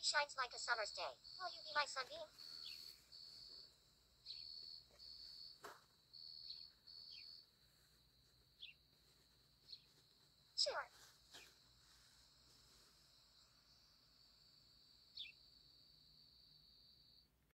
shines like a summer's day. Will you be my sunbeam? Sure.